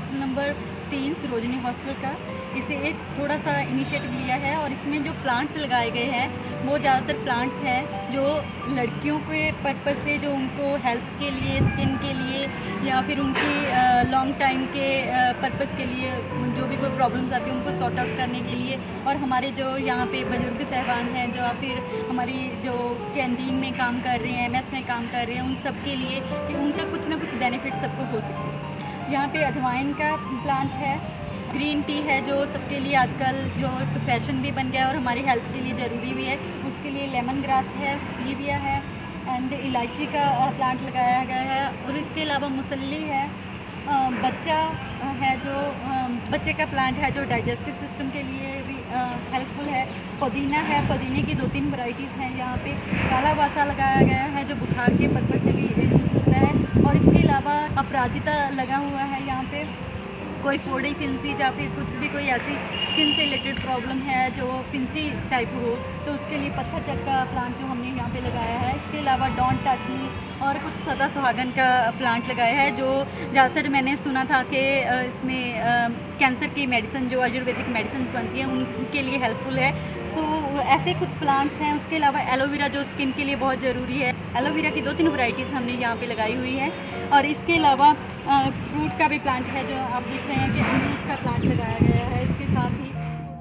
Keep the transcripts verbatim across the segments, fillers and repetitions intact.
Hostel number तीन Sarojini hostel का इसे एक थोड़ा सा इनिशिएटिव लिया है और इसमें जो प्लांट्स लगाए गए हैं वो ज़्यादातर प्लांट्स हैं जो लड़कियों के पर्पज़ से, जो उनको हेल्थ के लिए, स्किन के लिए या फिर उनकी लॉन्ग टाइम के पर्पज़ के लिए जो भी कोई प्रॉब्लम्स आती है उनको सॉर्ट आउट करने के लिए, और हमारे जो यहाँ पे बुजुर्ग साहबान हैं जो फिर हमारी जो कैंटीन में काम कर रहे हैं, मेस में काम कर रहे हैं, उन सब के लिए कि उनका कुछ ना कुछ बेनिफिट सबको हो सके। यहाँ पे अजवाइन का प्लांट है, ग्रीन टी है जो सबके लिए आजकल जो एक फैशन भी बन गया है और हमारी हेल्थ के लिए ज़रूरी भी है, उसके लिए लेमन ग्रास है, स्टीविया है एंड इलायची का प्लांट लगाया गया है। और इसके अलावा मुसल्ली है, बच्चा है जो बच्चे का प्लांट है जो डाइजेस्टिव सिस्टम के लिए भी हेल्पफुल है। पुदीना है, पुदीने की दो तीन वैरायटीज़ हैं यहाँ पे। काला बासा लगाया गया है जो बुखार के पर्पज़ से भी यूज़ होता है। और इसके अलावा अपराजिता लगा हुआ है यहाँ पे, कोई फोड़ी फिंसी या फिर कुछ भी कोई ऐसी स्किन से रिलेटेड प्रॉब्लम है जो फिंसी टाइप हो तो उसके लिए पत्थर चट का प्लांट जो हमने यहाँ पे लगाया है। इसके अलावा डोंट टच मी और कुछ सदा सुहागन का प्लांट लगाया है जो ज़्यादातर मैंने सुना था कि इसमें कैंसर की मेडिसिन जो आयुर्वेदिक मेडिसिन बनती हैं उनके लिए हेल्पफुल है। तो ऐसे कुछ प्लांट्स हैं। उसके अलावा एलोवेरा जो स्किन के लिए बहुत ज़रूरी है, एलोवेरा की दो तीन वैरायटीज़ हमने यहाँ पे लगाई हुई है। और इसके अलावा फ्रूट का भी प्लांट है जो आप देख रहे हैं कि फ्रूट का प्लांट लगाया गया है। इसके साथ ही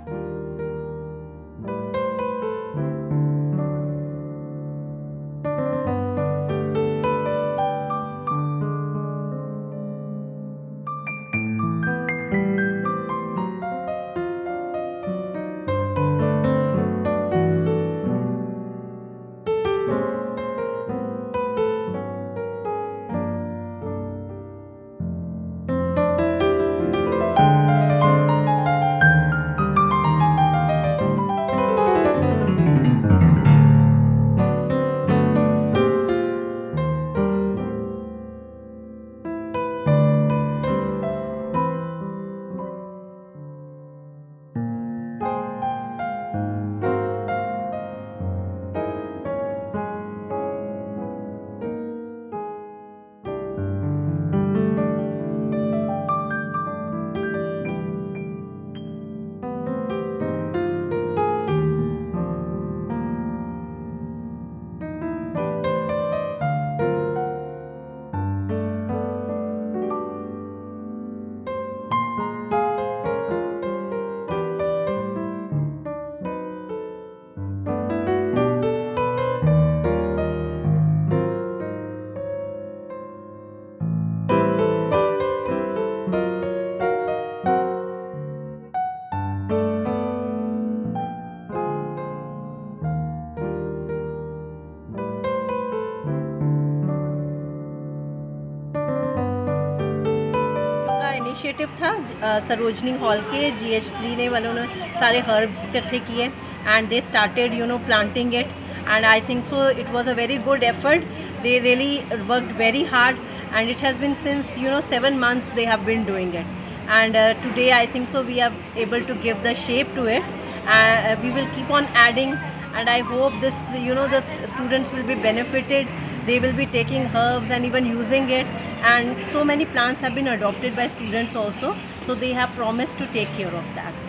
इनिशिएटिव था सरोजनी हॉल के जी एच थ्री ने वालों ने सारे हर्ब्स इकट्ठे किए and they started you know planting it and I think so it was a very good effort. They really worked very hard and it has been since you know seven months they have been doing it, and uh, today I think so we are able to give the shape to it. Uh, we will keep on adding and I hope this you know the students will be benefited. They will be taking herbs and even using it, and so many plants have been adopted by students also, so they have promised to take care of that.